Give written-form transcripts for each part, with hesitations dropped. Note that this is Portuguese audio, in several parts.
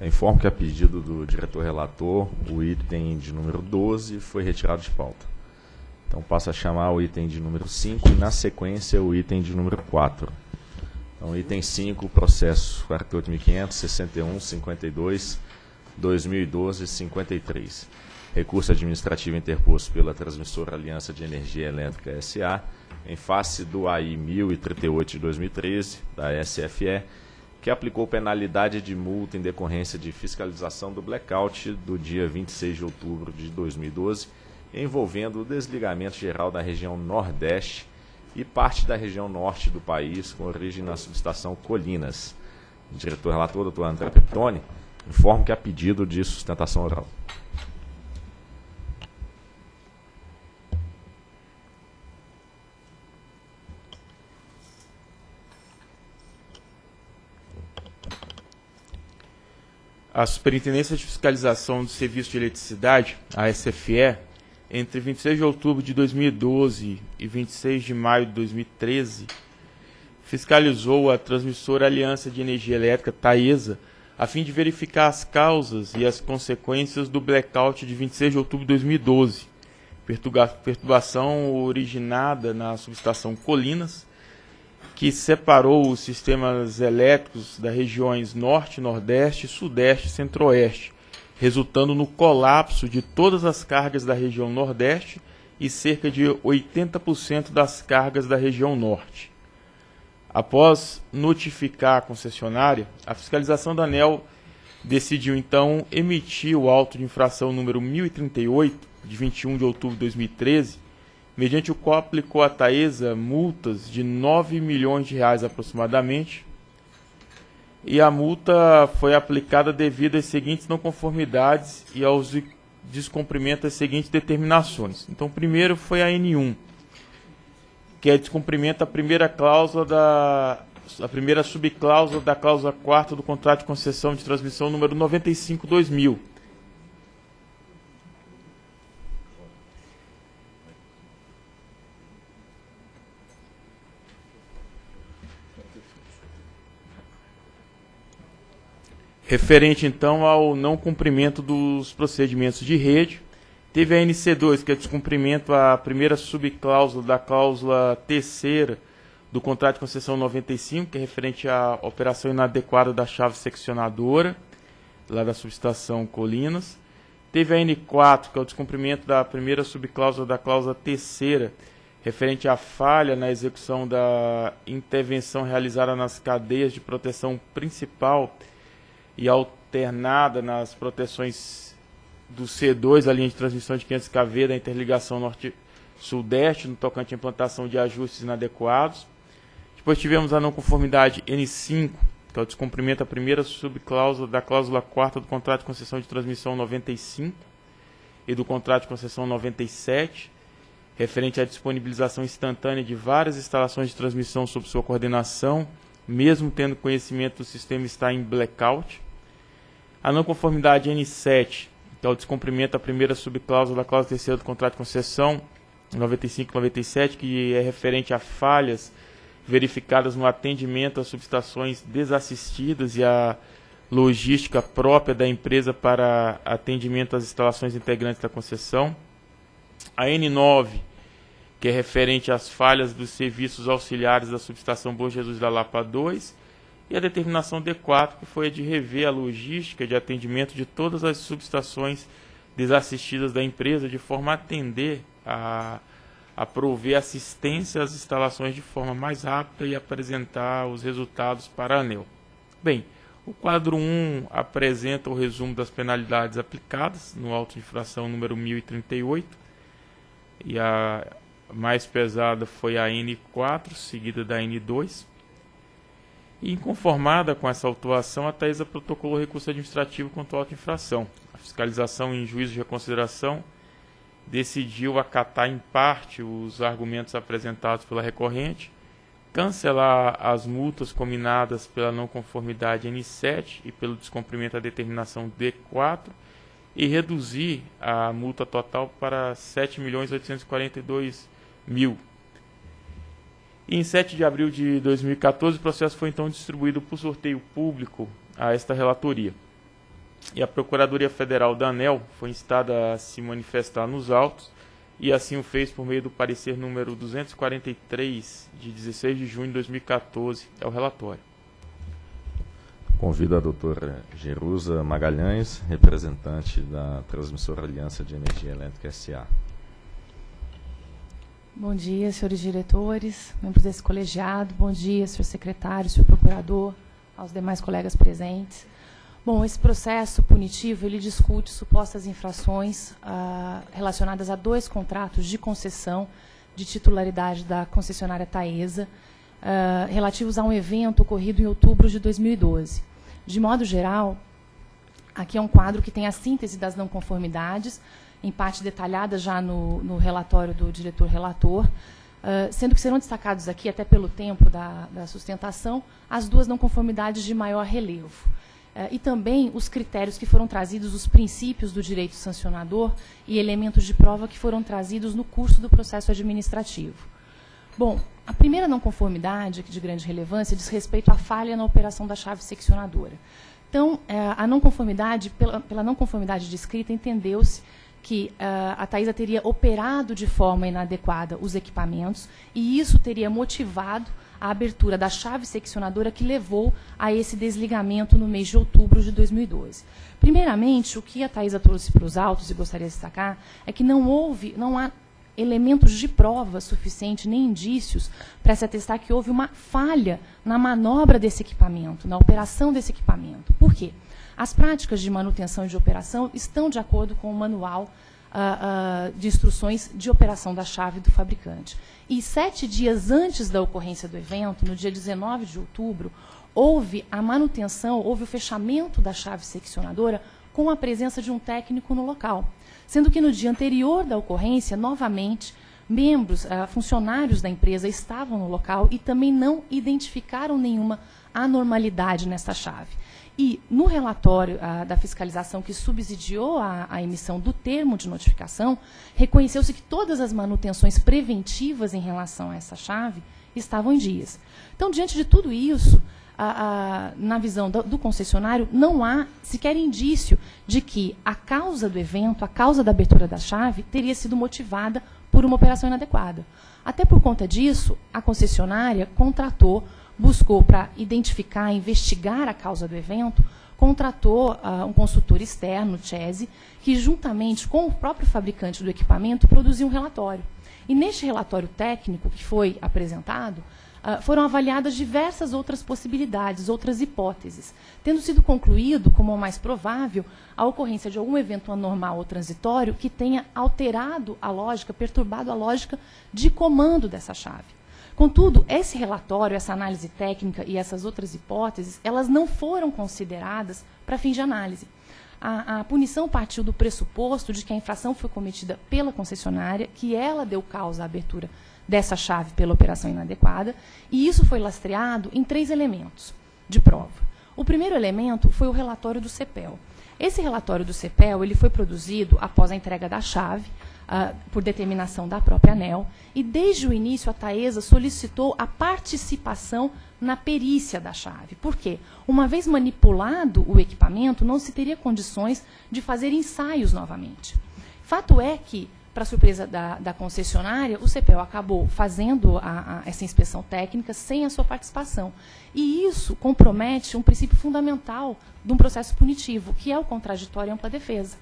Informo que a pedido do diretor-relator, o item de número 12 foi retirado de pauta. Então passo a chamar o item de número 5 e, na sequência, o item de número 4. Então, item 5, processo 48.562.2012.53. Recurso administrativo interposto pela Transmissora Aliança de Energia Elétrica S.A., em face do AI 1038 de 2013, da SFE, que aplicou penalidade de multa em decorrência de fiscalização do blackout do dia 26 de outubro de 2012, envolvendo o desligamento geral da região Nordeste e parte da região Norte do país, com origem na subestação Colinas. O diretor-relator, doutor André Peptoni, informa que há pedido de sustentação oral. A Superintendência de Fiscalização do Serviço de Eletricidade, a SFE, entre 26 de outubro de 2012 e 26 de maio de 2013, fiscalizou a Transmissora Aliança de Energia Elétrica, Taesa, a fim de verificar as causas e as consequências do blackout de 26 de outubro de 2012, perturbação originada na subestação Colinas, que separou os sistemas elétricos das regiões Norte, Nordeste, Sudeste e Centro-Oeste, resultando no colapso de todas as cargas da região Nordeste e cerca de 80% das cargas da região Norte. Após notificar a concessionária, a fiscalização da ANEEL decidiu então emitir o auto de infração número 1038, de 21 de outubro de 2013, mediante o qual aplicou à Taesa multas de R$ 9 milhões aproximadamente, e a multa foi aplicada devido às seguintes não conformidades e aos descumprimentos das seguintes determinações. Então, primeiro foi a N1, que é descumprimento da primeira subcláusula da cláusula 4ª do contrato de concessão de transmissão número 95/2000. Referente, então, ao não cumprimento dos procedimentos de rede, teve a NC2, que é descumprimento à primeira subcláusula da cláusula 3ª do contrato de concessão 95, que é referente à operação inadequada da chave seccionadora, lá da subestação Colinas. Teve a N4, que é o descumprimento da primeira subcláusula da cláusula 3ª, referente à falha na execução da intervenção realizada nas cadeias de proteção principal e alternada nas proteções do C2, a linha de transmissão de 500 kV da interligação norte-sudeste, no tocante à implantação de ajustes inadequados. Depois tivemos a não conformidade N5, que é o descumprimento da primeira subcláusula da cláusula 4ª do contrato de concessão de transmissão 95 e do contrato de concessão 97, referente à disponibilização instantânea de várias instalações de transmissão sob sua coordenação, mesmo tendo conhecimento do sistema estar em blackout. A não conformidade N7, que é o descumprimento da primeira subcláusula da cláusula 3ª do contrato de concessão 95 e 97, que é referente a falhas verificadas no atendimento às subestações desassistidas e à logística própria da empresa para atendimento às instalações integrantes da concessão. A N9, que é referente às falhas dos serviços auxiliares da subestação Bom Jesus da Lapa 2, e a determinação D4, que foi a de rever a logística de atendimento de todas as subestações desassistidas da empresa, de forma a atender a prover assistência às instalações de forma mais rápida e apresentar os resultados para a ANEEL. Bem, o quadro 1 apresenta o resumo das penalidades aplicadas no auto de infração número 1038, e a mais pesada foi a N4, seguida da N2. E, inconformada com essa autuação, a Taesa protocolou recurso administrativo contra a auto-infração. A fiscalização, em juízo de reconsideração, decidiu acatar em parte os argumentos apresentados pela recorrente, cancelar as multas cominadas pela não conformidade N7 e pelo descumprimento da determinação D4 e reduzir a multa total para R$ 7.842.000. E em 7 de abril de 2014, o processo foi então distribuído por sorteio público a esta relatoria. e a Procuradoria Federal da ANEEL foi instada a se manifestar nos autos, e assim o fez por meio do parecer número 243, de 16 de junho de 2014, é o relatório. Convido a doutora Jerusa Magalhães, representante da Transmissora Aliança de Energia Elétrica S.A. Bom dia, senhores diretores, membros desse colegiado. Bom dia, senhor secretário, senhor procurador, aos demais colegas presentes. Bom, esse processo punitivo, ele discute supostas infrações relacionadas a 2 contratos de concessão de titularidade da concessionária Taesa, relativos a um evento ocorrido em outubro de 2012. De modo geral, aqui é um quadro que tem a síntese das não conformidades, em parte detalhada já no relatório do diretor-relator, sendo que serão destacados aqui, até pelo tempo da sustentação, as 2 não conformidades de maior relevo. E também os critérios que foram trazidos, os princípios do direito sancionador e elementos de prova que foram trazidos no curso do processo administrativo. Bom, a primeira não conformidade, de grande relevância, diz respeito à falha na operação da chave seccionadora. Então, a não conformidade, pela não conformidade descrita, entendeu-se que a Taesa teria operado de forma inadequada os equipamentos e isso teria motivado a abertura da chave seccionadora que levou a esse desligamento no mês de outubro de 2012. Primeiramente, o que a Taesa trouxe para os autos, e gostaria de destacar, é que não há elementos de prova suficiente, nem indícios, para se atestar que houve uma falha na manobra desse equipamento, na operação desse equipamento. Por quê? As práticas de manutenção e de operação estão de acordo com o manual de instruções de operação da chave do fabricante. E 7 dias antes da ocorrência do evento, no dia 19 de outubro, houve a manutenção, houve o fechamento da chave seccionadora com a presença de um técnico no local. Sendo que no dia anterior da ocorrência, novamente, funcionários da empresa estavam no local e também não identificaram nenhuma anormalidade nessa chave. E no relatório da fiscalização que subsidiou a emissão do termo de notificação, reconheceu-se que todas as manutenções preventivas em relação a essa chave estavam em dias. Então, diante de tudo isso, na visão do concessionário, não há sequer indício de que a causa do evento, a causa da abertura da chave, teria sido motivada por uma operação inadequada. Até por conta disso, a concessionária buscou para identificar, investigar a causa do evento, contratou um consultor externo, CHESI, que juntamente com o próprio fabricante do equipamento produziu um relatório. E neste relatório técnico que foi apresentado, foram avaliadas diversas outras possibilidades, outras hipóteses, tendo sido concluído como o mais provável a ocorrência de algum evento anormal ou transitório que tenha alterado a lógica, perturbado a lógica de comando dessa chave. Contudo, esse relatório, essa análise técnica e essas outras hipóteses, elas não foram consideradas para fins de análise. A punição partiu do pressuposto de que a infração foi cometida pela concessionária, que ela deu causa à abertura dessa chave pela operação inadequada, e isso foi lastreado em 3 elementos de prova. O primeiro elemento foi o relatório do CEPEL. Esse relatório do CEPEL ele foi produzido após a entrega da chave, por determinação da própria ANEEL, e desde o início a Taesa solicitou a participação na perícia da chave. Por quê? Uma vez manipulado o equipamento, não se teria condições de fazer ensaios novamente. Fato é que, para surpresa da concessionária, o CEPEL acabou fazendo essa inspeção técnica sem a sua participação. E isso compromete um princípio fundamental de um processo punitivo, que é o contraditório e ampla defesa.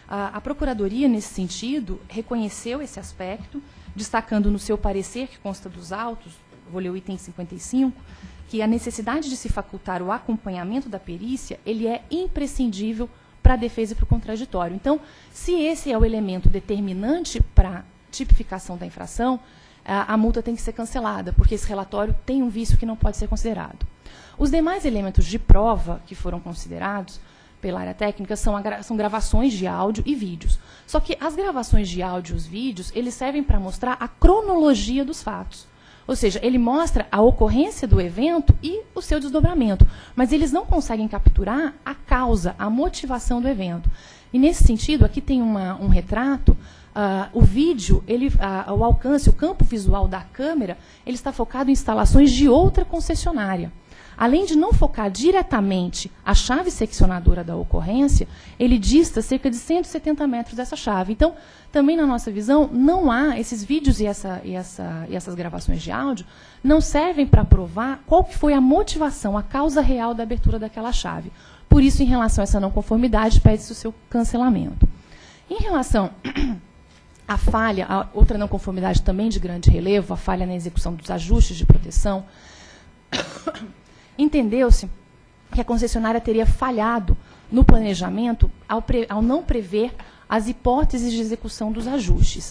A Procuradoria, nesse sentido, reconheceu esse aspecto, destacando no seu parecer, que consta dos autos, vou ler o item 55, que a necessidade de se facultar o acompanhamento da perícia, ele é imprescindível para a defesa e para o contraditório. Então, se esse é o elemento determinante para a tipificação da infração, a multa tem que ser cancelada, porque esse relatório tem um vício que não pode ser considerado. Os demais elementos de prova que foram considerados pela área técnica são gravações de áudio e vídeos. Só que as gravações de áudio e os vídeos, eles servem para mostrar a cronologia dos fatos. Ou seja, ele mostra a ocorrência do evento e o seu desdobramento, mas eles não conseguem capturar a causa, a motivação do evento. E nesse sentido, aqui tem um retrato, o vídeo, o alcance, o campo visual da câmera, ele está focado em instalações de outra concessionária. além de não focar diretamente a chave seccionadora da ocorrência, ele dista cerca de 170 metros dessa chave. Então, também na nossa visão, não há esses vídeos e essas gravações de áudio não servem para provar qual que foi a motivação, a causa real da abertura daquela chave. Por isso, em relação a essa não conformidade, pede-se o seu cancelamento. Em relação à falha, a outra não conformidade também de grande relevo, a falha na execução dos ajustes de proteção, entendeu-se que a concessionária teria falhado no planejamento ao não prever as hipóteses de execução dos ajustes.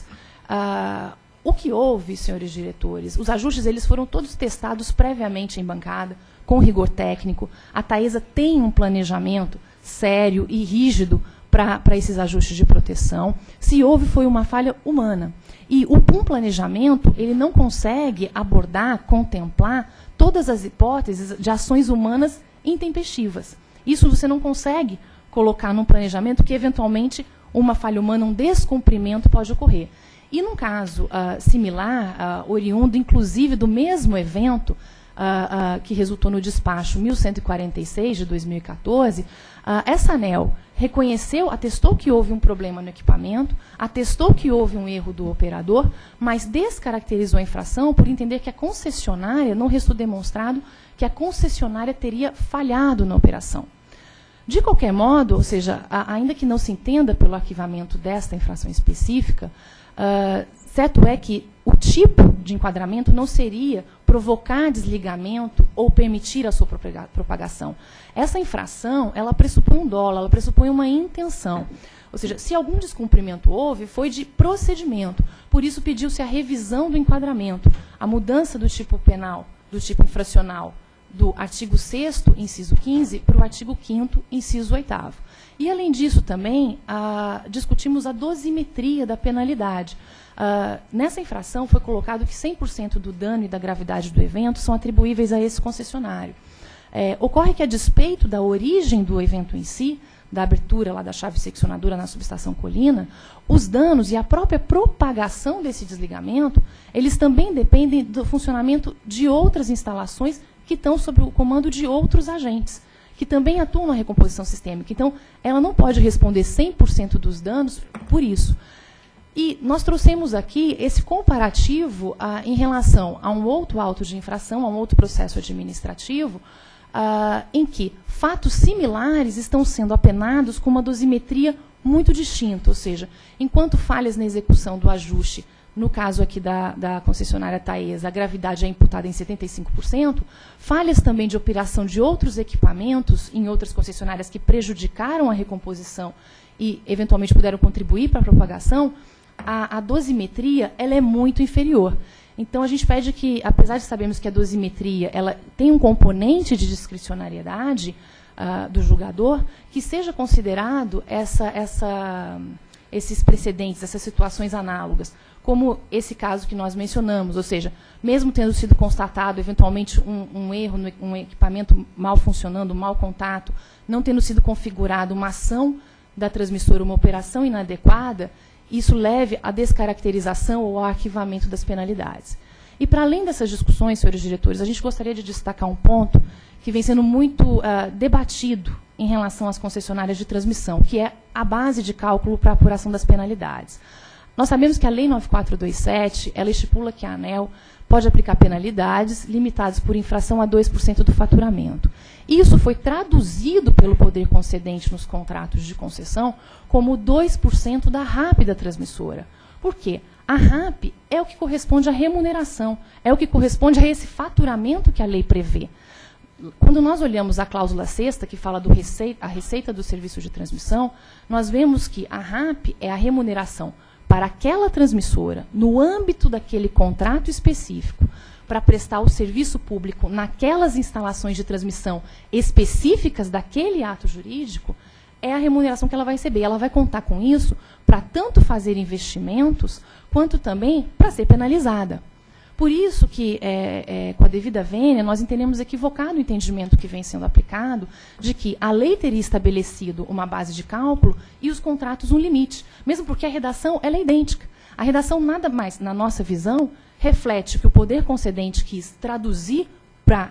O que houve, senhores diretores, os ajustes eles foram todos testados previamente em bancada, com rigor técnico. A Taesa tem um planejamento sério e rígido para esses ajustes de proteção. Se houve, foi uma falha humana. E um planejamento, ele não consegue abordar, contemplar todas as hipóteses de ações humanas intempestivas. Isso você não consegue colocar num planejamento que, eventualmente, uma falha humana, um descumprimento pode ocorrer. E num caso similar, oriundo, inclusive, do mesmo evento, que resultou no despacho 1146 de 2014, essa ANEEL reconheceu, atestou que houve um problema no equipamento, atestou que houve um erro do operador, mas descaracterizou a infração por entender que a concessionária, não restou demonstrado que a concessionária teria falhado na operação. De qualquer modo, ou seja, ainda que não se entenda pelo arquivamento desta infração específica, certo é que o tipo de enquadramento não seria provocar desligamento ou permitir a sua propagação. Essa infração, ela pressupõe um dolo, ela pressupõe uma intenção. Ou seja, se algum descumprimento houve, foi de procedimento. Por isso, pediu-se a revisão do enquadramento, a mudança do tipo penal, do tipo infracional, do artigo 6º, inciso 15, para o artigo 5º, inciso 8º. E, além disso, também, discutimos a dosimetria da penalidade. Nessa infração, foi colocado que 100% do dano e da gravidade do evento são atribuíveis a esse concessionário. Ocorre que, a despeito da origem do evento em si, da abertura lá da chave seccionadora na subestação Colina, os danos e a própria propagação desse desligamento, eles também dependem do funcionamento de outras instalações que estão sob o comando de outros agentes, que também atuam na recomposição sistêmica. Então, ela não pode responder 100% dos danos por isso. E nós trouxemos aqui esse comparativo em relação a um outro auto de infração, a um outro processo administrativo, em que fatos similares estão sendo apenados com uma dosimetria muito distinta, ou seja, enquanto falhas na execução do ajuste, no caso aqui da concessionária Taesa, a gravidade é imputada em 75%, falhas também de operação de outros equipamentos em outras concessionárias que prejudicaram a recomposição e, eventualmente, puderam contribuir para a propagação, a dosimetria ela é muito inferior. Então, a gente pede que, apesar de sabermos que a dosimetria ela tem um componente de discricionariedade do julgador, que seja considerado esses precedentes, essas situações análogas, como esse caso que nós mencionamos, ou seja, mesmo tendo sido constatado, eventualmente, um erro, um equipamento mal funcionando, um mau contato, não tendo sido configurado uma ação da transmissora, uma operação inadequada, isso leve à descaracterização ou ao arquivamento das penalidades. E, para além dessas discussões, senhores diretores, a gente gostaria de destacar um ponto que vem sendo muito debatido em relação às concessionárias de transmissão, que é a base de cálculo para a apuração das penalidades. Nós sabemos que a Lei 9427, ela estipula que a ANEEL pode aplicar penalidades limitadas por infração a 2% do faturamento. Isso foi traduzido pelo poder concedente nos contratos de concessão como 2% da RAP da transmissora. Por quê? A RAP é o que corresponde à remuneração, é o que corresponde a esse faturamento que a lei prevê. Quando nós olhamos a cláusula 6ª, que fala a receita do serviço de transmissão, nós vemos que a RAP é a remuneração para aquela transmissora, no âmbito daquele contrato específico, para prestar o serviço público naquelas instalações de transmissão específicas daquele ato jurídico, é a remuneração que ela vai receber. Ela vai contar com isso para tanto fazer investimentos, quanto também para ser penalizada. Por isso que, com a devida vênia, nós entendemos equivocado o entendimento que vem sendo aplicado de que a lei teria estabelecido uma base de cálculo e os contratos um limite, mesmo porque a redação ela é idêntica. A redação nada mais, na nossa visão, reflete que o poder concedente quis traduzir para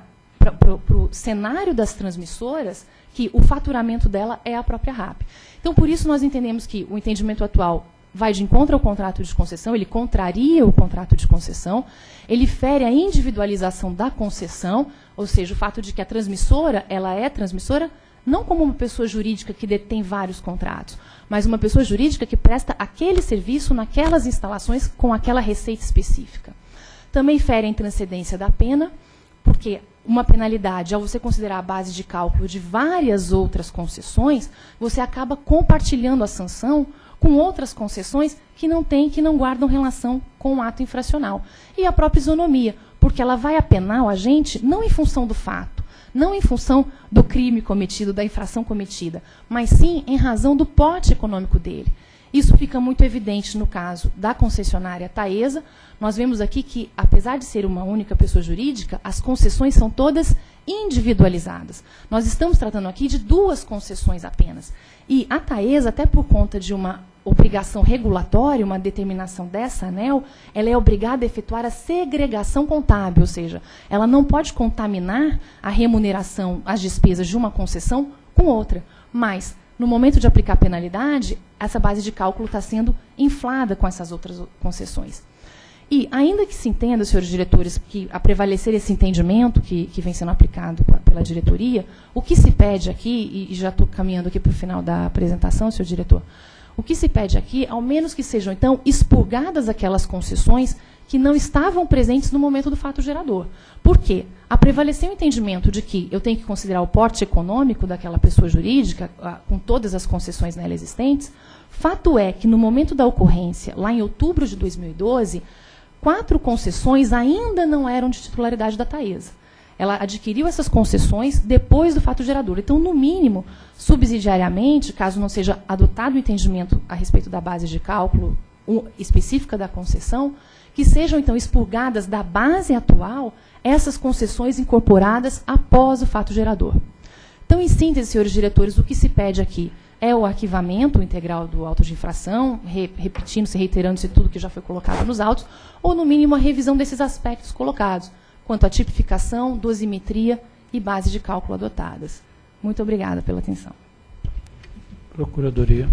para o cenário das transmissoras que o faturamento dela é a própria RAP. Então, por isso, nós entendemos que o entendimento atual vai de encontro ao contrato de concessão, ele contraria o contrato de concessão, ele fere a individualização da concessão, ou seja, o fato de que a transmissora, ela é transmissora não como uma pessoa jurídica que detém vários contratos, mas uma pessoa jurídica que presta aquele serviço naquelas instalações com aquela receita específica. Também fere a intranscendência da pena, porque uma penalidade, ao você considerar a base de cálculo de várias outras concessões, você acaba compartilhando a sanção com outras concessões que não guardam relação com o ato infracional. E a própria isonomia, porque ela vai apenar o agente não em função do fato, não em função do crime cometido, da infração cometida, mas sim em razão do pote econômico dele. Isso fica muito evidente no caso da concessionária Taesa. Nós vemos aqui que, apesar de ser uma única pessoa jurídica, as concessões são todas individualizadas. Nós estamos tratando aqui de 2 concessões apenas. E a Taesa, até por conta de uma obrigação regulatória, uma determinação dessa ANEEL, ela é obrigada a efetuar a segregação contábil, ou seja, ela não pode contaminar a remuneração, as despesas de uma concessão com outra. Mas, no momento de aplicar a penalidade, essa base de cálculo está sendo inflada com essas outras concessões. E, ainda que se entenda, senhores diretores, que a prevalecer esse entendimento que vem sendo aplicado pela diretoria, o que se pede aqui, e já estou caminhando aqui para o final da apresentação, senhor diretor, o que se pede aqui, ao menos que sejam, então, expurgadas aquelas concessões que não estavam presentes no momento do fato gerador. Por quê? A prevalecer o entendimento de que eu tenho que considerar o porte econômico daquela pessoa jurídica, com todas as concessões nela existentes, fato é que, no momento da ocorrência, lá em outubro de 2012, 4 concessões ainda não eram de titularidade da Taesa. Ela adquiriu essas concessões depois do fato gerador. Então, no mínimo, subsidiariamente, caso não seja adotado o entendimento a respeito da base de cálculo específica da concessão, que sejam, então, expurgadas da base atual essas concessões incorporadas após o fato gerador. Então, em síntese, senhores diretores, o que se pede aqui é o arquivamento integral do auto de infração, repetindo-se, reiterando-se tudo que já foi colocado nos autos, ou, no mínimo, a revisão desses aspectos colocados, quanto à tipificação, dosimetria e base de cálculo adotadas. Muito obrigada pela atenção. Procuradoria.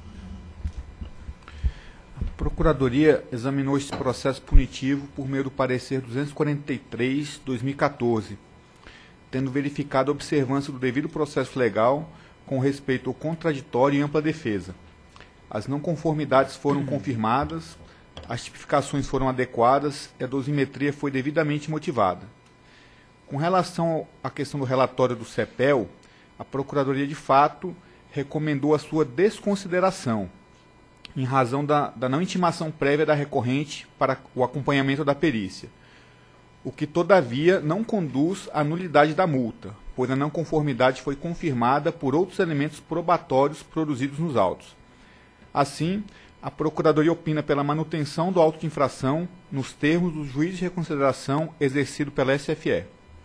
A Procuradoria examinou esse processo punitivo por meio do parecer 243/2014, tendo verificado a observância do devido processo legal com respeito ao contraditório e ampla defesa. As não conformidades foram confirmadas, as tipificações foram adequadas e a dosimetria foi devidamente motivada. Com relação à questão do relatório do CEPEL, a Procuradoria, de fato, recomendou a sua desconsideração, em razão da não intimação prévia da recorrente para o acompanhamento da perícia, o que, todavia, não conduz à nulidade da multa, pois a não conformidade foi confirmada por outros elementos probatórios produzidos nos autos. Assim, a Procuradoria opina pela manutenção do auto de infração nos termos do juízo de reconsideração exercido pela SFE.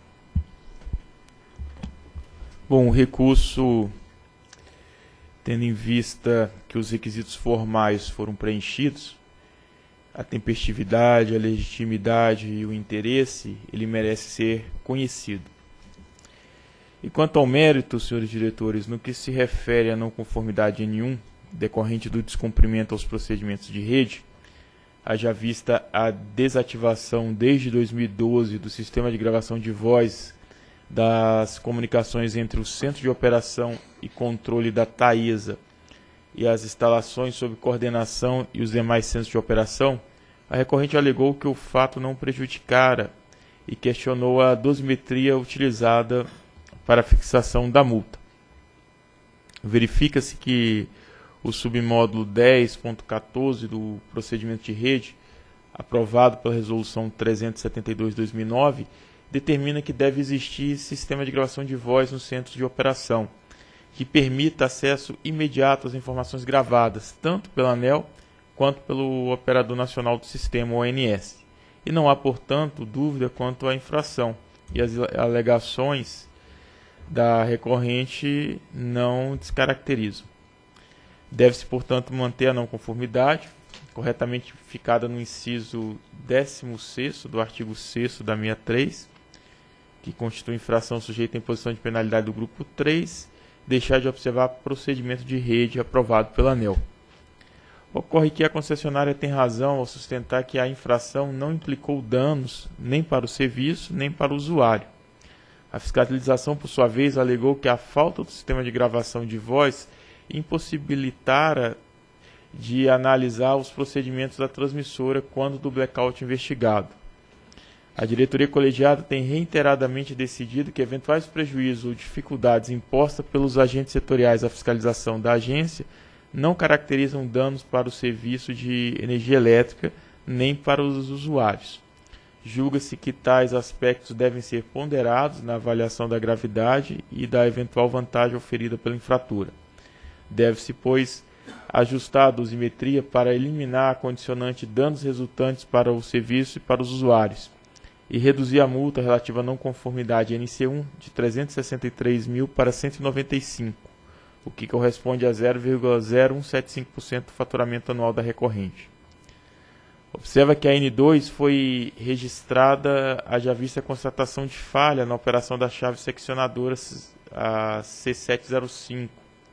Bom, o recurso, tendo em vista que os requisitos formais foram preenchidos, a tempestividade, a legitimidade e o interesse, ele merece ser conhecido. E quanto ao mérito, senhores diretores, no que se refere à não conformidade N1, decorrente do descumprimento aos procedimentos de rede, haja vista a desativação desde 2012 do sistema de gravação de voz das comunicações entre o Centro de Operação e Controle da Taesa e as instalações sob coordenação e os demais centros de operação, a recorrente alegou que o fato não prejudicara e questionou a dosimetria utilizada para a fixação da multa. Verifica-se que o submódulo 10.14 do procedimento de rede, aprovado pela Resolução 372/2009, determina que deve existir sistema de gravação de voz nos centros de operação, que permita acesso imediato às informações gravadas, tanto pela ANEEL quanto pelo Operador Nacional do Sistema, ONS. E não há, portanto, dúvida quanto à infração, e as alegações da recorrente não descaracterizam. Deve-se, portanto, manter a não conformidade, corretamente ficada no inciso 16º do artigo 6º da 63, que constitui infração sujeita à imposição de penalidade do grupo 3, deixar de observar procedimento de rede aprovado pela ANEEL. Ocorre que a concessionária tem razão ao sustentar que a infração não implicou danos nem para o serviço, nem para o usuário. A fiscalização, por sua vez, alegou que a falta do sistema de gravação de voz impossibilitara de analisar os procedimentos da transmissora quando do blackout investigado. A diretoria colegiada tem reiteradamente decidido que eventuais prejuízos ou dificuldades impostas pelos agentes setoriais à fiscalização da agência não caracterizam danos para o serviço de energia elétrica nem para os usuários. Julga-se que tais aspectos devem ser ponderados na avaliação da gravidade e da eventual vantagem oferida pela infratura. Deve-se, pois, ajustar a dosimetria para eliminar a condicionante danos resultantes para o serviço e para os usuários, e reduzir a multa relativa à não conformidade NC1 de 363.000 para 195, o que corresponde a 0,0175% do faturamento anual da recorrente. Observa que a N2 foi registrada, haja vista a constatação de falha na operação da chave seccionadora a C705,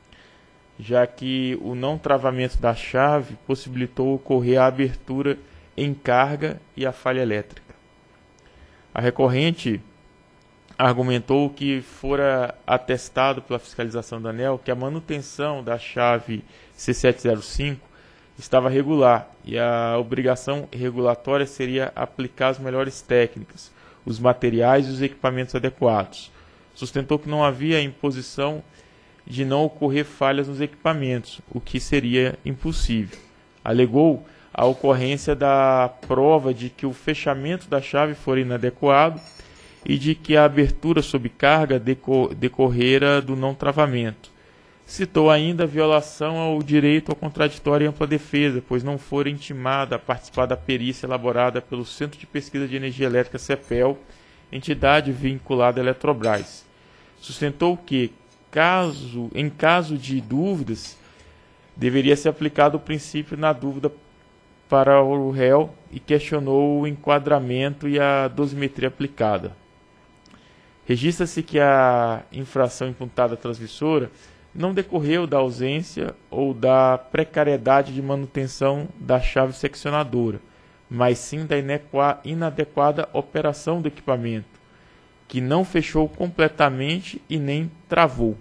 já que o não travamento da chave possibilitou ocorrer a abertura em carga e a falha elétrica. A recorrente argumentou que fora atestado pela fiscalização da ANEEL que a manutenção da chave C705 estava regular e a obrigação regulatória seria aplicar as melhores técnicas, os materiais e os equipamentos adequados. Sustentou que não havia imposição de não ocorrer falhas nos equipamentos, o que seria impossível. Alegou a ocorrência da prova de que o fechamento da chave fora inadequado e de que a abertura sob carga decorrera do não travamento. Citou ainda a violação ao direito ao contraditório e ampla defesa, pois não fora intimada a participar da perícia elaborada pelo Centro de Pesquisa de Energia Elétrica CEPEL, entidade vinculada à Eletrobras. Sustentou que, em caso de dúvidas, deveria ser aplicado o princípio na dúvida para o réu e questionou o enquadramento e a dosimetria aplicada. Registra-se que a infração imputada à transmissora não decorreu da ausência ou da precariedade de manutenção da chave seccionadora, mas sim da inadequada operação do equipamento, que não fechou completamente e nem travou.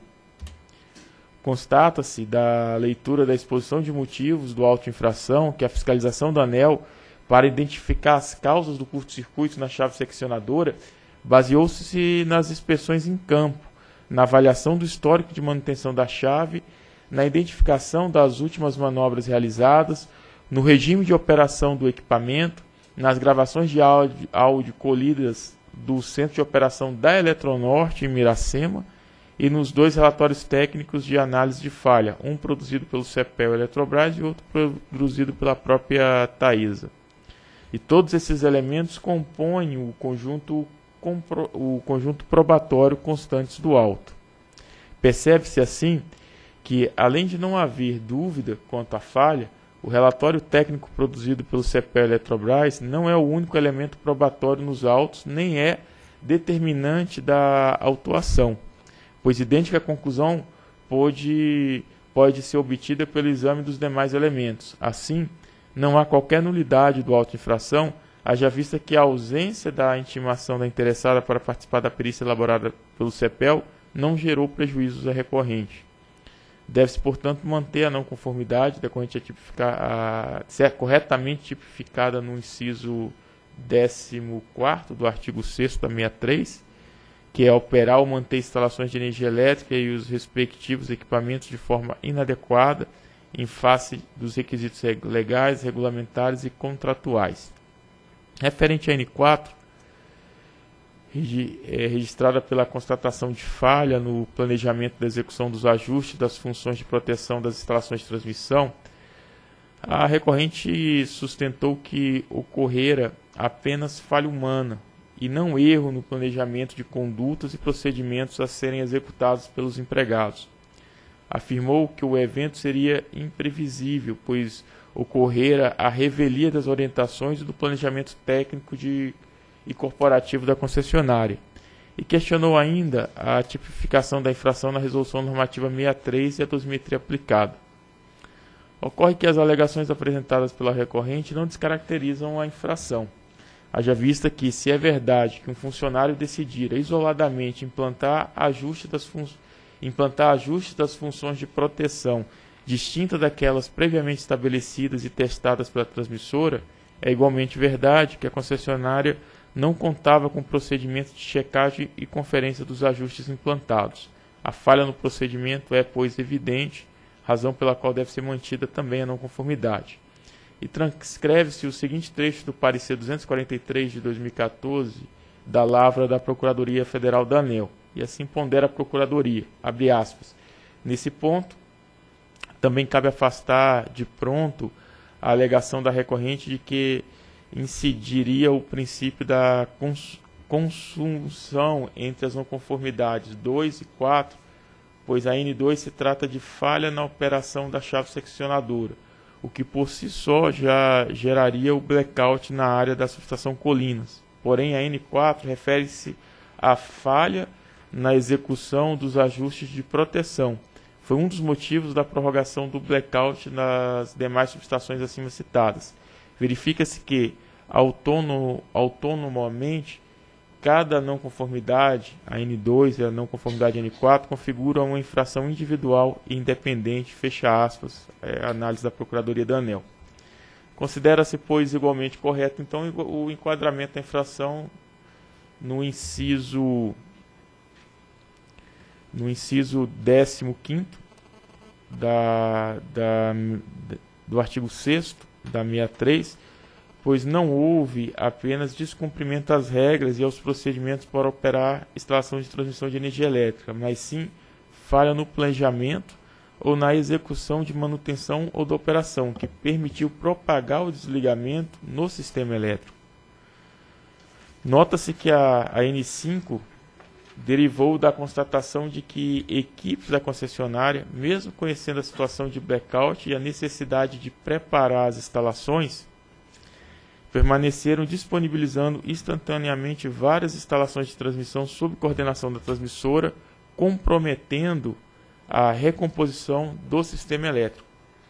Constata-se da leitura da exposição de motivos do auto-infração que a fiscalização da ANEEL, para identificar as causas do curto-circuito na chave seccionadora, baseou-se nas inspeções em campo, na avaliação do histórico de manutenção da chave, na identificação das últimas manobras realizadas, no regime de operação do equipamento, nas gravações de áudio colhidas do Centro de Operação da Eletronorte em Miracema e nos 2 relatórios técnicos de análise de falha, um produzido pelo CEPEL Eletrobras e outro produzido pela própria Taesa. E todos esses elementos compõem o conjunto probatório constantes do auto. Percebe-se assim que, além de não haver dúvida quanto à falha, o relatório técnico produzido pelo CEPEL Eletrobras não é o único elemento probatório nos autos, nem é determinante da autuação, pois idêntica conclusão pode ser obtida pelo exame dos demais elementos. Assim, não há qualquer nulidade do auto-infração, haja vista que a ausência da intimação da interessada para participar da perícia elaborada pelo CEPEL não gerou prejuízos à recorrente. Deve-se, portanto, manter a não conformidade decorrente a ser corretamente tipificada no inciso 14º do artigo 6º da 63, que é operar ou manter instalações de energia elétrica e os respectivos equipamentos de forma inadequada em face dos requisitos legais, regulamentares e contratuais. Referente a N4, registrada pela constatação de falha no planejamento da execução dos ajustes das funções de proteção das instalações de transmissão, a recorrente sustentou que ocorrera apenas falha humana e não erro no planejamento de condutas e procedimentos a serem executados pelos empregados. Afirmou que o evento seria imprevisível, pois ocorrera a revelia das orientações e do planejamento técnico e corporativo da concessionária, e questionou ainda a tipificação da infração na Resolução Normativa 63 e a dosimetria aplicada. Ocorre que as alegações apresentadas pela recorrente não descaracterizam a infração. Haja vista que, se é verdade que um funcionário decidira isoladamente implantar ajustes das funções de proteção distinta daquelas previamente estabelecidas e testadas pela transmissora, é igualmente verdade que a concessionária não contava com procedimento de checagem e conferência dos ajustes implantados. A falha no procedimento é, pois, evidente, razão pela qual deve ser mantida também a não conformidade. E transcreve-se o seguinte trecho do parecer 243 de 2014 da Lavra da Procuradoria Federal da ANEEL, e assim pondera a Procuradoria, abre aspas. Nesse ponto, também cabe afastar de pronto a alegação da recorrente de que incidiria o princípio da consunção entre as não conformidades 2 e 4, pois a N2 se trata de falha na operação da chave seccionadora, o que por si só já geraria o blackout na área da subestação Colinas. Porém, a N4 refere-se à falha na execução dos ajustes de proteção. Foi um dos motivos da prorrogação do blackout nas demais subestações acima citadas. Verifica-se que, autonomamente, cada não conformidade, a N2 e a não conformidade N4, configuram uma infração individual e independente, fecha aspas, análise da Procuradoria da ANEEL. Considera-se, pois, igualmente correto, então, o enquadramento da infração no inciso 15º do artigo 6º da 63, pois não houve apenas descumprimento às regras e aos procedimentos para operar instalação de transmissão de energia elétrica, mas sim falha no planejamento ou na execução de manutenção ou da operação, que permitiu propagar o desligamento no sistema elétrico. Nota-se que a N5 derivou da constatação de que equipes da concessionária, mesmo conhecendo a situação de blackout e a necessidade de preparar as instalações, permaneceram disponibilizando instantaneamente várias instalações de transmissão sob coordenação da transmissora, comprometendo a recomposição do sistema elétrico.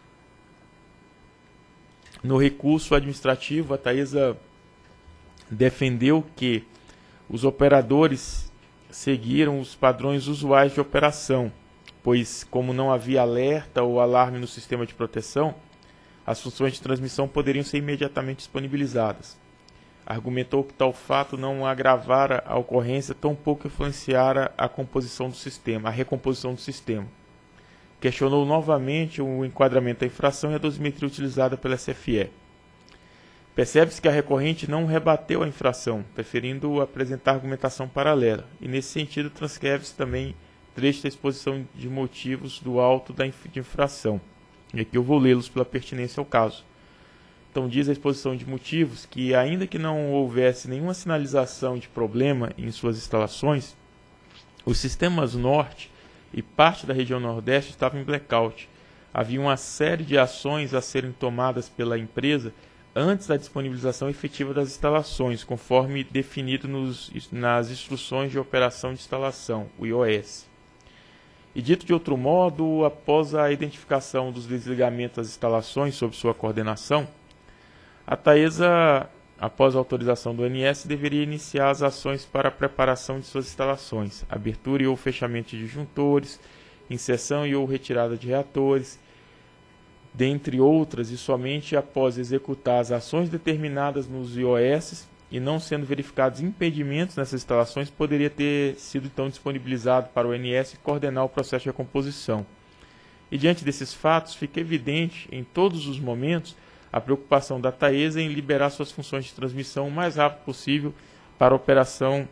No recurso administrativo, a Taesa defendeu que os operadores seguiram os padrões usuais de operação, pois, como não havia alerta ou alarme no sistema de proteção, as funções de transmissão poderiam ser imediatamente disponibilizadas. Argumentou que tal fato não agravara a ocorrência, tampouco influenciara a recomposição do sistema. Questionou novamente o enquadramento da infração e a dosimetria utilizada pela SFE. Percebe-se que a recorrente não rebateu a infração, preferindo apresentar argumentação paralela, e nesse sentido transcreve-se também trecho da exposição de motivos do auto de infração. E aqui eu vou lê-los pela pertinência ao caso. Então diz a exposição de motivos que, ainda que não houvesse nenhuma sinalização de problema em suas instalações, os sistemas norte e parte da região nordeste estavam em blackout. Havia uma série de ações a serem tomadas pela empresa antes da disponibilização efetiva das instalações, conforme definido nas instruções de operação de instalação, o IOS. E dito de outro modo, após a identificação dos desligamentos das instalações sob sua coordenação, a Taesa, após a autorização do ONS, deveria iniciar as ações para a preparação de suas instalações, abertura e ou fechamento de disjuntores, inserção e ou retirada de reatores, dentre outras, e somente após executar as ações determinadas nos IOS e não sendo verificados impedimentos nessas instalações, poderia ter sido então disponibilizado para o ONS coordenar o processo de recomposição. E diante desses fatos, fica evidente em todos os momentos a preocupação da Taesa em liberar suas funções de transmissão o mais rápido possível para a operação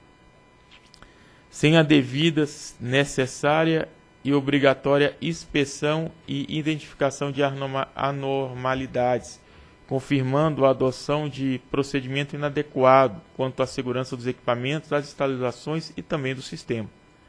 sem a devida, necessária e obrigatória inspeção e identificação de anormalidades, confirmando a adoção de procedimento inadequado quanto à segurança dos equipamentos, das instalações e também do sistema.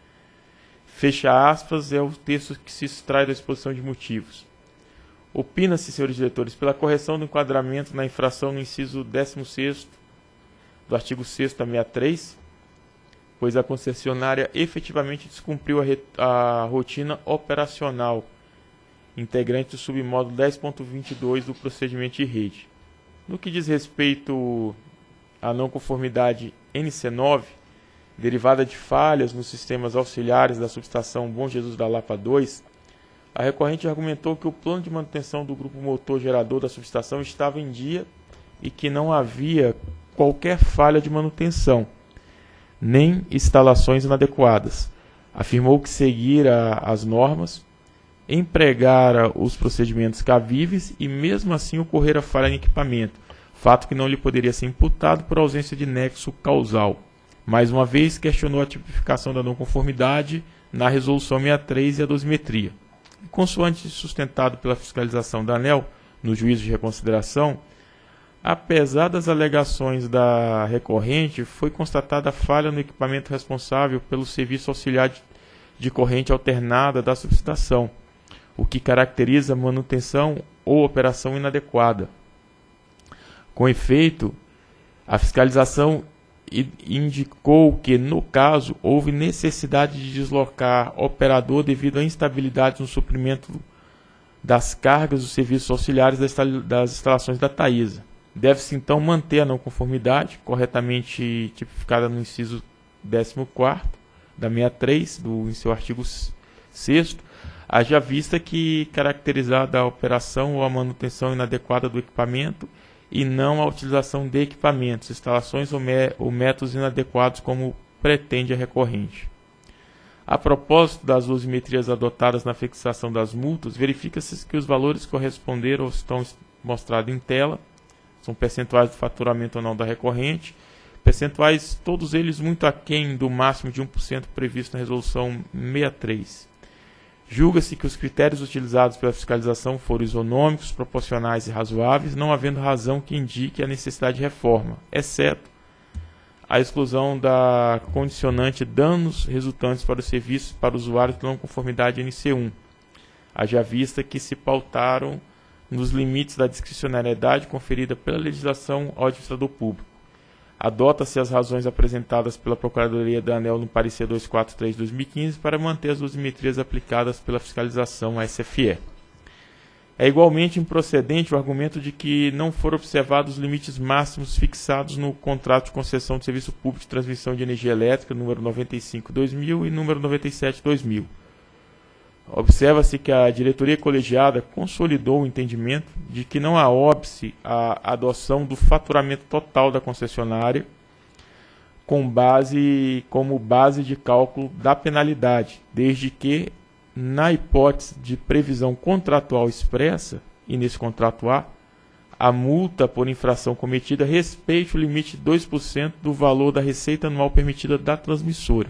Fecha aspas, é o texto que se extrai da exposição de motivos. Opina-se, senhores diretores, pela correção do enquadramento na infração no inciso 16º do artigo 6º da 63, pois a concessionária efetivamente descumpriu a rotina operacional, integrante do submódulo 10.22 do procedimento de rede. No que diz respeito à não conformidade NC9, derivada de falhas nos sistemas auxiliares da subestação Bom Jesus da Lapa 2, a recorrente argumentou que o plano de manutenção do grupo motor gerador da subestação estava em dia e que não havia qualquer falha de manutenção, nem instalações inadequadas. Afirmou que seguira as normas, empregara os procedimentos cabíveis e mesmo assim ocorrera falha em equipamento, fato que não lhe poderia ser imputado por ausência de nexo causal. Mais uma vez, questionou a tipificação da não conformidade na Resolução 63 e a dosimetria. Consoante sustentado pela fiscalização da ANEEL, no juízo de reconsideração, apesar das alegações da recorrente, foi constatada falha no equipamento responsável pelo serviço auxiliar de corrente alternada da subestação, o que caracteriza manutenção ou operação inadequada. Com efeito, a fiscalização indicou que, no caso, houve necessidade de deslocar operador devido à instabilidade no suprimento das cargas dos serviços auxiliares das instalações da Taesa. Deve-se, então, manter a não conformidade, corretamente tipificada no inciso 14º da 63, em seu artigo 6º, haja vista que caracterizada a operação ou a manutenção inadequada do equipamento e não a utilização de equipamentos, instalações ou métodos inadequados como pretende a recorrente. A propósito das dosimetrias adotadas na fixação das multas, verifica-se que os valores corresponderam ou estão mostrados em tela, são percentuais do faturamento anual da recorrente, percentuais todos eles muito aquém do máximo de 1% previsto na Resolução 63. Julga-se que os critérios utilizados pela fiscalização foram isonômicos, proporcionais e razoáveis, não havendo razão que indique a necessidade de reforma, exceto a exclusão da condicionante danos resultantes para o serviço para usuários de não conformidade NC1, haja vista que se pautaram nos limites da discricionariedade conferida pela legislação ao administrador público. Adota-se as razões apresentadas pela Procuradoria da ANEEL no parecer 243/2015 para manter as dosimetrias aplicadas pela fiscalização à SFE. É igualmente improcedente o argumento de que não foram observados os limites máximos fixados no contrato de concessão de serviço público de transmissão de energia elétrica número 95/2000 e número 97/2000. Observa-se que a diretoria colegiada consolidou o entendimento de que não há óbice a adoção do faturamento total da concessionária como base de cálculo da penalidade, desde que, na hipótese de previsão contratual expressa, e nesse contrato há, a multa por infração cometida respeite o limite de 2% do valor da receita anual permitida da transmissora.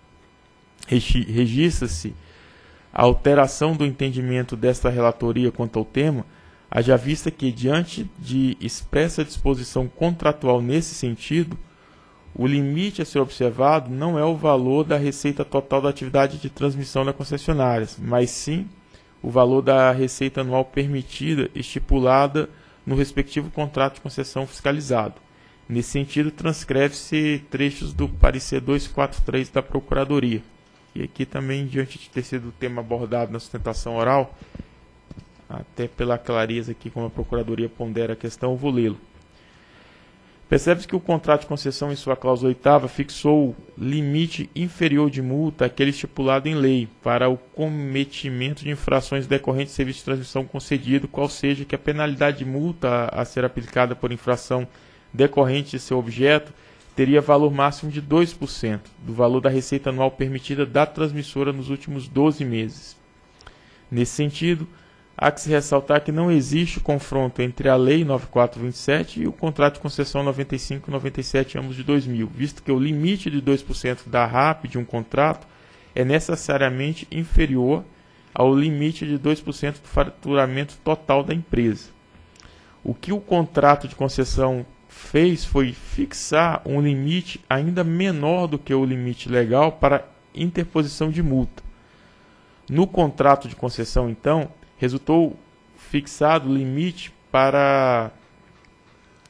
Registra-se a alteração do entendimento desta relatoria quanto ao tema, haja vista que, diante de expressa disposição contratual nesse sentido, o limite a ser observado não é o valor da receita total da atividade de transmissão da concessionária, mas sim o valor da receita anual permitida estipulada no respectivo contrato de concessão fiscalizado. Nesse sentido, transcreve-se trechos do parecer 243 da Procuradoria. E aqui também, diante de ter sido o tema abordado na sustentação oral, até pela clareza aqui como a Procuradoria pondera a questão, eu vou lê-lo. Percebe-se que o contrato de concessão, em sua cláusula 8ª, fixou limite inferior de multa àquele estipulado em lei para o cometimento de infrações decorrentes de serviço de transmissão concedido, qual seja que a penalidade de multa a ser aplicada por infração decorrente de seu objeto teria valor máximo de 2% do valor da receita anual permitida da transmissora nos últimos 12 meses. Nesse sentido, há que se ressaltar que não existe confronto entre a Lei 9427 e o contrato de concessão 95 e 97, ambos de 2000, visto que o limite de 2% da RAP de um contrato é necessariamente inferior ao limite de 2% do faturamento total da empresa. O que o contrato de concessão fez foi fixar um limite ainda menor do que o limite legal para interposição de multa. No contrato de concessão, então, resultou fixado o limite para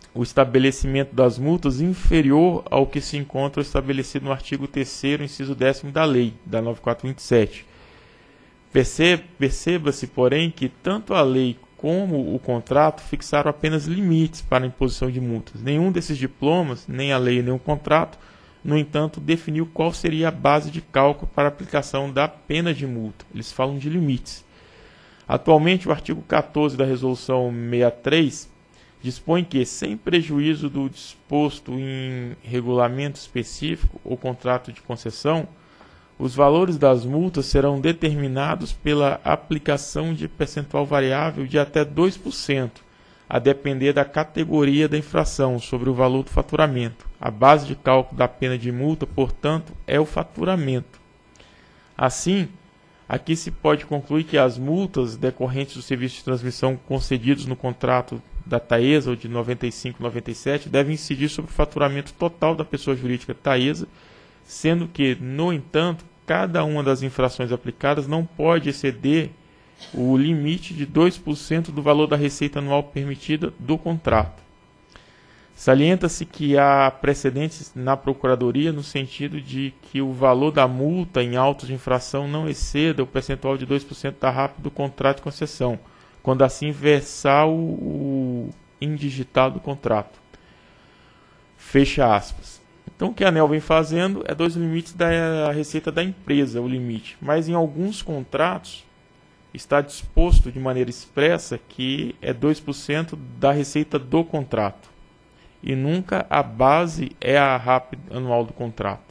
o estabelecimento das multas inferior ao que se encontra estabelecido no artigo 3º, inciso 10º da lei, da 9427. Perceba-se, porém, que tanto a lei como o contrato fixaram apenas limites para a imposição de multas. Nenhum desses diplomas, nem a lei nem o contrato, no entanto, definiu qual seria a base de cálculo para a aplicação da pena de multa. Eles falam de limites. Atualmente, o artigo 14 da Resolução 63 dispõe que, sem prejuízo do disposto em regulamento específico ou contrato de concessão, os valores das multas serão determinados pela aplicação de percentual variável de até 2%, a depender da categoria da infração sobre o valor do faturamento. A base de cálculo da pena de multa, portanto, é o faturamento. Assim, aqui se pode concluir que as multas decorrentes do serviço de transmissão concedidos no contrato da Taesa ou de 95/97 devem incidir sobre o faturamento total da pessoa jurídica Taesa, sendo que, no entanto, cada uma das infrações aplicadas não pode exceder o limite de 2% do valor da receita anual permitida do contrato. Salienta-se que há precedentes na Procuradoria no sentido de que o valor da multa em autos de infração não exceda o percentual de 2% da RAP do contrato de concessão, quando assim versar o indigitado do contrato. Fecha aspas. Então, o que a ANEEL vem fazendo é 2 limites da receita da empresa, o limite. Mas em alguns contratos está disposto de maneira expressa que é 2% da receita do contrato. E nunca a base é a RAP anual do contrato.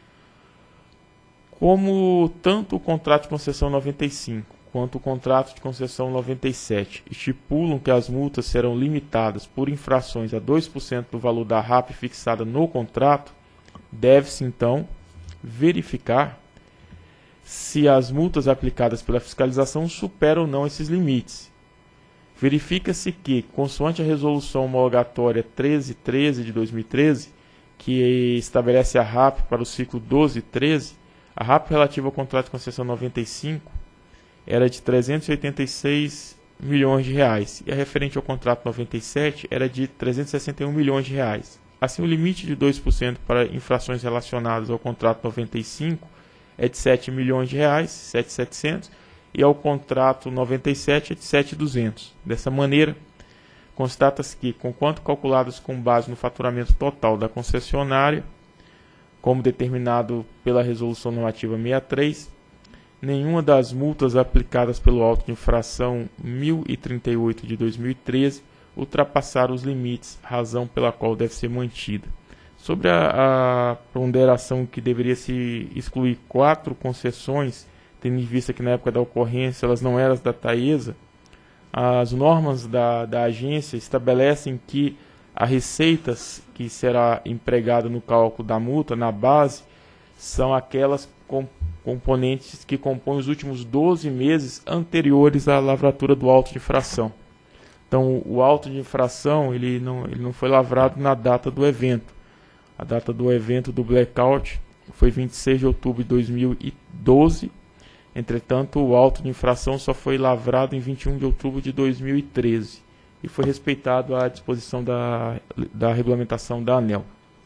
Como tanto o contrato de concessão 95 quanto o contrato de concessão 97 estipulam que as multas serão limitadas por infrações a 2% do valor da RAP fixada no contrato, deve-se então verificar se as multas aplicadas pela fiscalização superam ou não esses limites. Verifica-se que, consoante a resolução homologatória 1313 de 2013, que estabelece a RAP para o ciclo 12 e 13, a RAP relativa ao contrato de concessão 95 era de R$ 386 milhões e a referente ao contrato 97 era de R$ 361 milhões. Assim, o limite de 2% para infrações relacionadas ao contrato 95 é de R$ 7 milhões, 7.700, e ao contrato 97 é de 7.200. Dessa maneira, constata-se que, conquanto calculados com base no faturamento total da concessionária, como determinado pela Resolução Normativa 63, nenhuma das multas aplicadas pelo auto de infração 1038 de 2013 ultrapassaram os limites, razão pela qual deve ser mantida. Sobre a ponderação que deveria se excluir 4 concessões, tendo em vista que na época da ocorrência elas não eram da Taesa, as normas da agência estabelecem que a receita que será empregada no cálculo da multa, na base, são aquelas componentes que compõem os últimos 12 meses anteriores à lavratura do auto de infração. Então, o auto de infração ele não foi lavrado na data do evento. A data do evento do blackout foi 26 de outubro de 2012. Entretanto, o auto de infração só foi lavrado em 21 de outubro de 2013 e foi respeitado a disposição da regulamentação da ANEEL.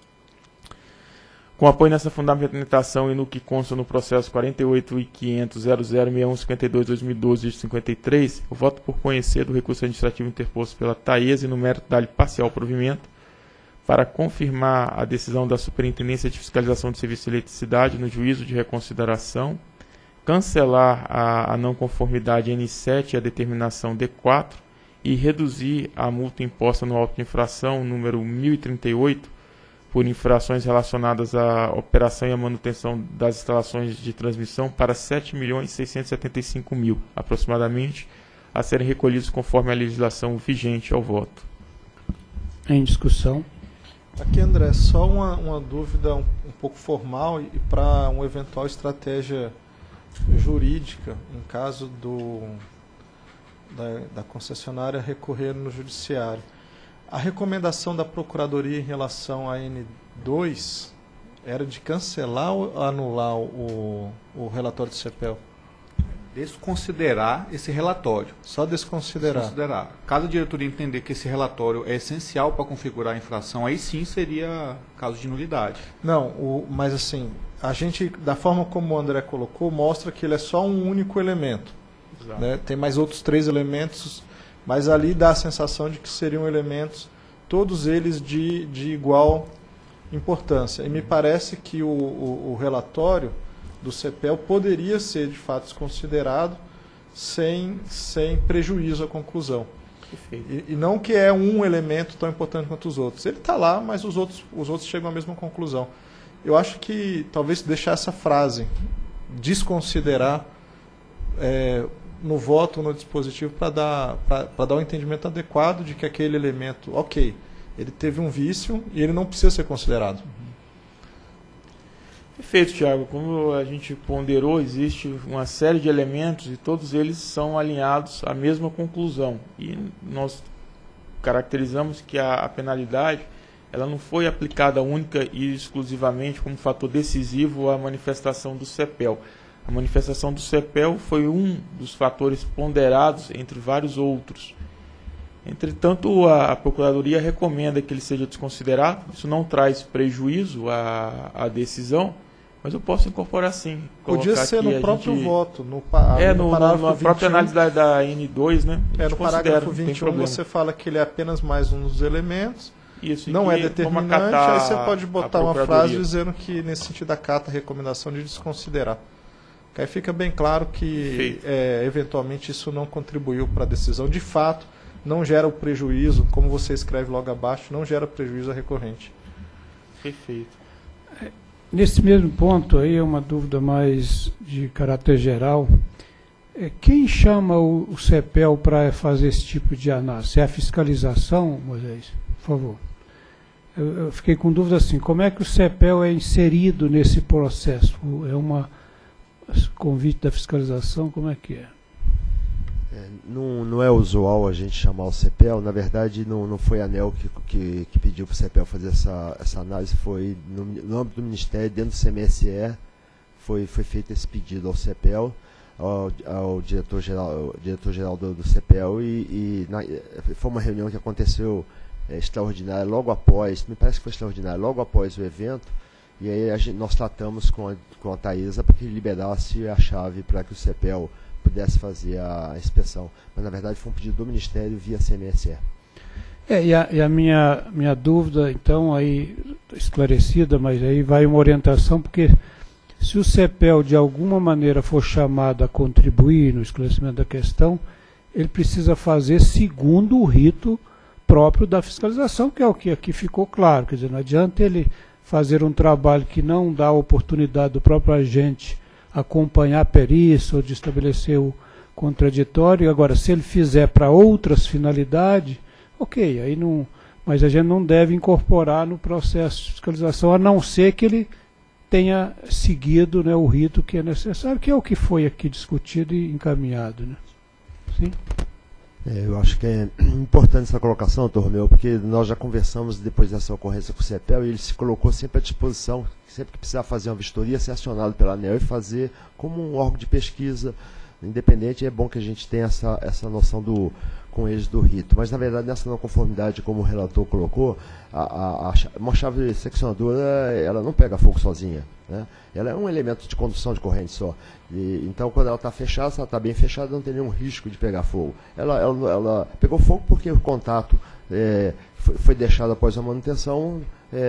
Com apoio nessa fundamentação e no que consta no processo 48.500.006152/2012 de 53, eu voto por conhecer do recurso administrativo interposto pela Taesa e no mérito dar-lhe parcial provimento para confirmar a decisão da Superintendência de Fiscalização de Serviço de Eletricidade no juízo de reconsideração, cancelar a não conformidade N7 e a determinação D4 e reduzir a multa imposta no auto de infração número 1038 por infrações relacionadas à operação e à manutenção das instalações de transmissão para R$ 7.675.000, aproximadamente, a serem recolhidos conforme a legislação vigente ao voto. Em discussão. Aqui, André, só uma dúvida um pouco formal e para uma eventual estratégia jurídica, em caso da concessionária recorrer no judiciário. A recomendação da Procuradoria em relação à N2 era de cancelar ou anular o relatório do CEPEL? Desconsiderar esse relatório. Só desconsiderar. Caso a diretoria entender que esse relatório é essencial para configurar a infração, aí sim seria caso de nulidade. Não, mas assim, a gente, da forma como o André colocou, mostra que ele é só um único elemento. Né? Tem mais outros 3 elementos, mas ali dá a sensação de que seriam elementos, todos eles de igual importância. E me parece que o relatório do CEPEL poderia ser, de fato, desconsiderado sem prejuízo à conclusão. E não que é um elemento tão importante quanto os outros. Ele está lá, mas os outros chegam à mesma conclusão. Eu acho que talvez deixar essa frase, desconsiderar, no voto, no dispositivo, para dar um entendimento adequado de que aquele elemento, ok, ele teve um vício e ele não precisa ser considerado. Perfeito, Thiago. Como a gente ponderou, existe uma série de elementos e todos eles são alinhados à mesma conclusão. E nós caracterizamos que a penalidade ela não foi aplicada única e exclusivamente como fator decisivo à manifestação do CEPEL. A manifestação do CEPEL foi um dos fatores ponderados entre vários outros. Entretanto, a Procuradoria recomenda que ele seja desconsiderado. Isso não traz prejuízo à decisão, mas eu posso incorporar sim. Podia ser no próprio voto, no parágrafo na própria análise da N2, né? No parágrafo 21 você fala que ele é apenas mais um dos elementos, isso, não é determinante, aí você pode botar uma frase dizendo que, nesse sentido, acata a recomendação de desconsiderar. Que aí fica bem claro que, eventualmente, isso não contribuiu para a decisão. De fato, não gera o prejuízo, como você escreve logo abaixo, não gera prejuízo à recorrente. Perfeito. Nesse mesmo ponto, aí é uma dúvida mais de caráter geral. Quem chama o CEPEL para fazer esse tipo de análise? É a fiscalização, Moisés? Por favor. Eu fiquei com dúvida assim, como é que o CEPEL é inserido nesse processo? É uma convite da fiscalização, como é que é? Não é usual a gente chamar o CEPEL, na verdade não foi a ANEEL que pediu para o CEPEL fazer essa análise, foi no âmbito do Ministério, dentro do CMSE, foi feito esse pedido ao CEPEL, ao diretor-geral do CEPEL, foi uma reunião que aconteceu extraordinária logo após, me parece que foi extraordinária, logo após o evento, e aí nós tratamos com a Taísa para que liberasse a chave para que o CEPEL pudesse fazer a inspeção. Mas, na verdade, foi um pedido do Ministério via CMSE. E a minha dúvida, então, aí esclarecida, mas aí vai uma orientação, porque se o CEPEL, de alguma maneira, for chamado a contribuir no esclarecimento da questão, ele precisa fazer segundo o rito próprio da fiscalização, que é o que aqui ficou claro. Quer dizer, não adianta ele fazer um trabalho que não dá a oportunidade do próprio agente acompanhar a perícia ou de estabelecer o contraditório. Agora, se ele fizer para outras finalidades, ok, aí não, mas a gente não deve incorporar no processo de fiscalização, a não ser que ele tenha seguido, né, o rito que é necessário, que é o que foi aqui discutido e encaminhado. Né? Sim? Eu acho que é importante essa colocação, doutor Romeu, porque nós já conversamos depois dessa ocorrência com o CEPEL e ele se colocou sempre à disposição, sempre que precisar fazer uma vistoria, ser acionado pela ANEEL e fazer como um órgão de pesquisa independente. É bom que a gente tenha essa noção com eles do rito. Mas, na verdade, nessa não conformidade, como o relator colocou, uma chave seccionadora ela não pega fogo sozinha. Né? Ela é um elemento de condução de corrente só. Então, quando ela está fechada, se ela está bem fechada, não tem nenhum risco de pegar fogo. Ela pegou fogo porque o contato foi deixado após a manutenção,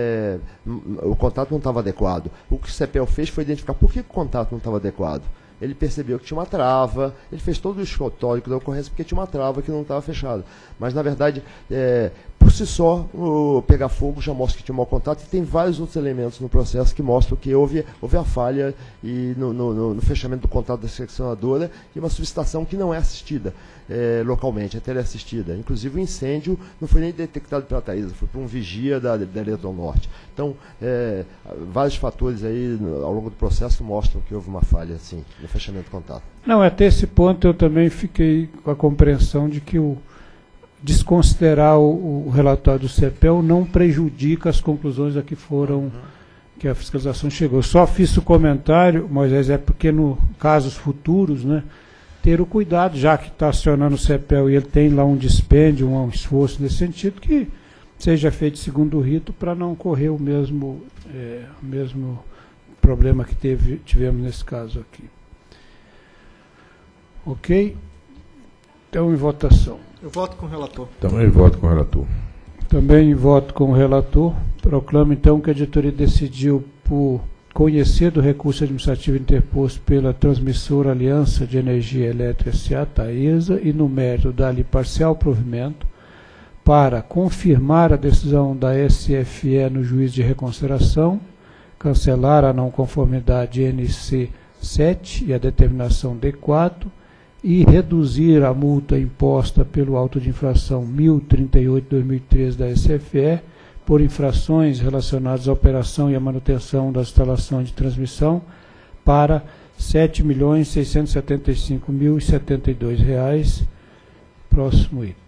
o contato não estava adequado. O que o CEPEL fez foi identificar por que o contato não estava adequado. Ele percebeu que tinha uma trava, ele fez todo o histórico da ocorrência porque tinha uma trava que não estava fechada. Mas, na verdade, por si só, o pegar fogo já mostra que tinha um mau contato, e tem vários outros elementos no processo que mostram que houve a falha no fechamento do contato da seccionadora e uma subestação que não é assistida localmente, é teleassistida. Inclusive, o incêndio não foi nem detectado pela Taísa, foi por um vigia da Eletronorte. Então, vários fatores aí ao longo do processo mostram que houve uma falha, assim, no fechamento do contato. Não, até esse ponto eu também fiquei com a compreensão de que desconsiderar o relatório do CEPEL não prejudica as conclusões a que foram, que a fiscalização chegou. Só fiz o comentário, Moisés, porque no casos futuros, né, ter o cuidado, já que está acionando o CEPEL e ele tem lá um dispêndio, um esforço nesse sentido, que seja feito segundo o rito para não correr o mesmo problema que tivemos nesse caso aqui. Ok? Então, em votação. Eu voto com o relator. Também voto com o relator. Também voto com o relator. Proclamo, então, que a diretoria decidiu por conhecer do recurso administrativo interposto pela Transmissora Aliança de Energia Elétrica S.A., Taesa, e no mérito dar-lhe parcial provimento para confirmar a decisão da SFE no juízo de reconsideração, cancelar a não conformidade NC 7 e a determinação D4 e reduzir a multa imposta pelo auto de infração 1038/2013 da SFE por infrações relacionadas à operação e à manutenção das instalações de transmissão para R$ 7.675.072. Próximo item.